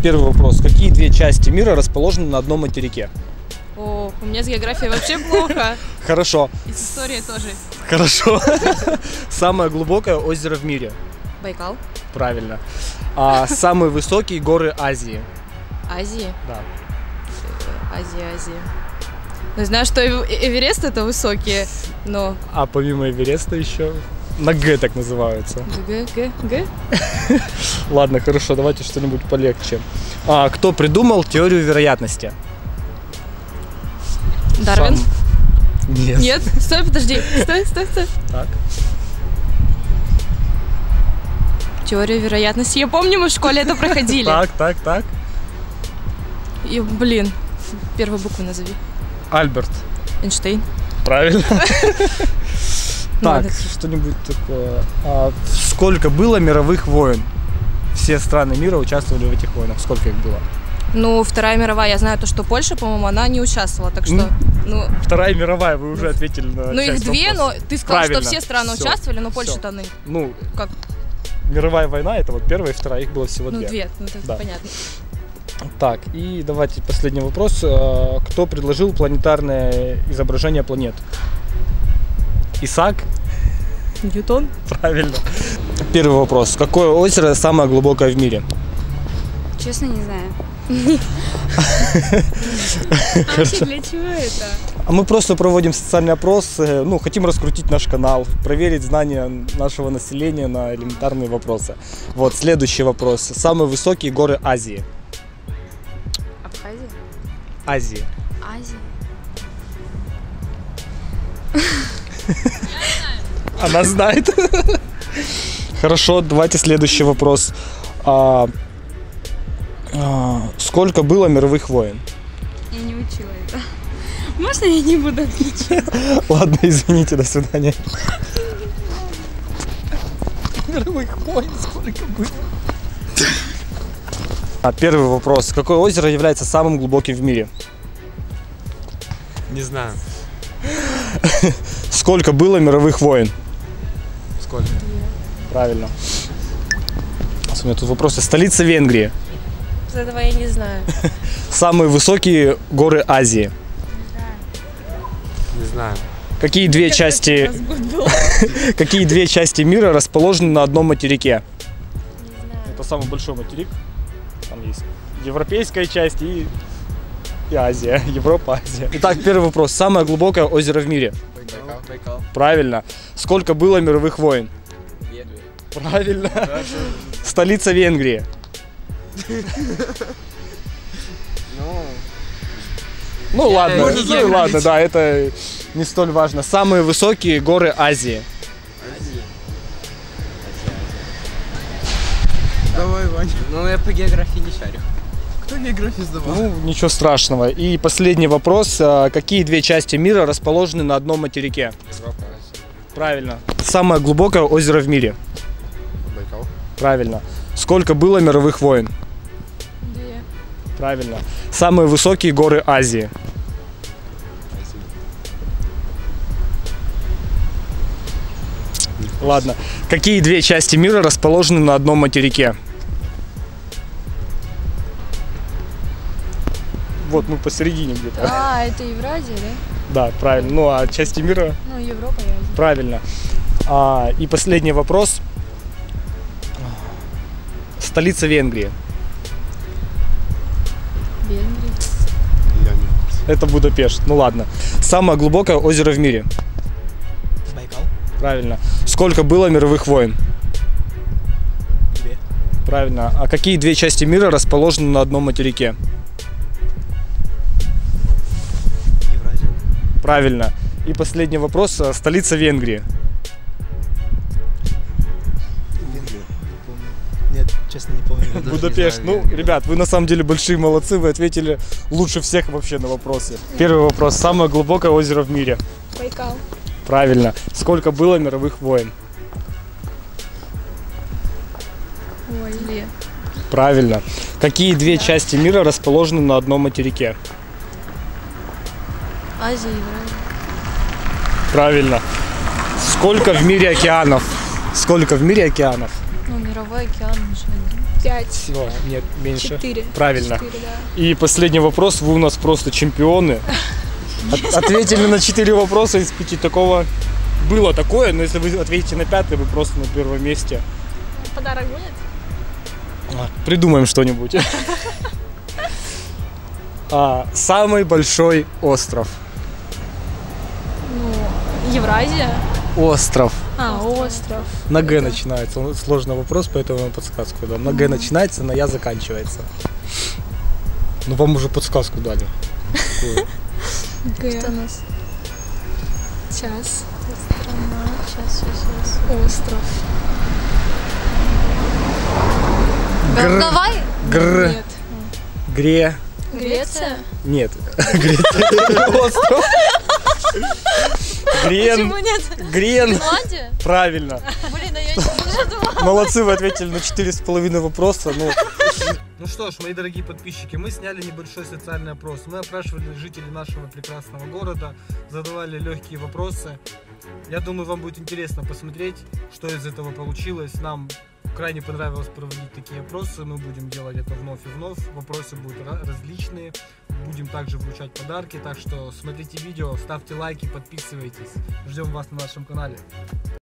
первый вопрос. Какие две части мира расположены на одном материке? О, у меня с географией вообще плохо. Хорошо. И с историей тоже. Хорошо. Самое глубокое озеро в мире? Байкал. Правильно. Самые высокие горы Азии? Азии? Да. Азия. Ну, знаю, что Эверест это высокие, но... А помимо Эвереста еще на Г так называются. Г? Ладно, хорошо, давайте что-нибудь полегче. Кто придумал теорию вероятности? Дарвин? Нет. Нет? Стой, подожди. Стой. Так. Теория вероятности. Я помню, мы в школе это проходили. Так. И, блин, первую букву назови. Альберт. Эйнштейн. Правильно. Так, ладно. что-нибудь такое. Сколько было мировых войн? Все страны мира участвовали в этих войнах. Сколько их было? Ну, Вторая мировая, я знаю то, что Польша, по-моему, она не участвовала, так что, ну... Вторая мировая, вы уже ответили на Ну, их часть две, вопроса. но ты сказал, Правильно. что все страны Всё. участвовали, но Польша Всё. там... Ну, как? мировая война, это вот первая и вторая, их было всего Ну, две. две, ну, это Да. понятно. Так, и давайте последний вопрос. Кто предложил планетарное изображение планет? Исаак? Ньютон? Правильно. Первый вопрос. Какое озеро самое глубокое в мире? Честно, не знаю. Вообще, для чего это? Мы просто проводим социальный опрос, хотим раскрутить наш канал, проверить знания нашего населения на элементарные вопросы. Вот, следующий вопрос. Самые высокие горы Азии. Абхазия? Азии. Азия? Она знает. Хорошо, давайте следующий вопрос. Сколько было мировых войн? Я не учила это. Можно я не буду отвечать? Ладно, извините, до свидания. Мировых войн сколько было? Первый вопрос. Какое озеро является самым глубоким в мире? Не знаю. Сколько было мировых войн? Сколько? Правильно. У меня тут вопросы. Столица Венгрии. Этого я не знаю. Самые высокие горы Азии. Не знаю. Какие две части мира расположены на одном материке? Не знаю. Это самый большой материк. Там есть европейская часть и Азия. Европа, Азия. Итак, первый вопрос. Самое глубокое озеро в мире? Байкал. Правильно. Сколько было мировых войн? Правильно. Столица Венгрии. Ну ладно, да, это не столь важно. Самые высокие горы Азии. Давай, Ваня. Ну, я по географии не шарю. Кто географию сдавал? Ну, ничего страшного. И последний вопрос. Какие две части мира расположены на одном материке? Европа, Азия. Правильно. Самое глубокое озеро в мире? Байкал. Правильно. Сколько было мировых войн? Две. Правильно. Самые высокие горы Азии? Ладно. Какие две части мира расположены на одном материке? Вот, мы посередине где-то. Это Евразия, да? Да, правильно. Ну, а части мира? Ну, Европа и Азия. Правильно. И последний вопрос. Столица Венгрии. Венгрия. Я не. Это Будапешт. Ну ладно. Самое глубокое озеро в мире. Байкал. Правильно. Сколько было мировых войн? Две. Правильно. А какие две части мира расположены на одном материке? Евразия. Правильно. И последний вопрос. Столица Венгрии. Нет, честно не помню. Будапешт. Ну, ребят, вы на самом деле большие молодцы. Вы ответили лучше всех вообще на вопросы. Первый вопрос. Самое глубокое озеро в мире. Байкал. Правильно. Сколько было мировых войн? Ой, две. Правильно. Какие две части мира расположены на одном материке? Азия, Евразия. Правильно. Сколько в мире океанов? Сколько в мире океанов? Ну, мировой океан же 5. Все, нет, меньше. 4. Правильно. 4, да. И последний вопрос. Вы у нас просто чемпионы. Ответили на 4 вопроса из 5. Такого было такое, но если вы ответите на 5, вы просто на первом месте. Подарок будет? Придумаем что-нибудь. Самый большой остров. Ну, Евразия. Остров. Остров. На Г начинается. Сложный вопрос, поэтому я вам подсказку дам. На Г начинается, на Я заканчивается. Ну, вам уже подсказку дали. Г. Что у нас? Сейчас. Страна. Сейчас. Остров. Давай. Гр. Нет. Гре. Греция? Нет. Греция. Остров. Грен. Почему нет? Грен. Финляндия? Правильно. Блин, а я не думала. Молодцы, вы ответили на 4,5 вопроса. Ну что ж, мои дорогие подписчики, мы сняли небольшой социальный опрос. Мы опрашивали жителей нашего прекрасного города, задавали легкие вопросы. Я думаю, вам будет интересно посмотреть, что из этого получилось. Нам крайне понравилось проводить такие опросы. Мы будем делать это вновь и вновь. Вопросы будут различные. Будем также вручать подарки. Так что смотрите видео, ставьте лайки, подписывайтесь. Ждем вас на нашем канале.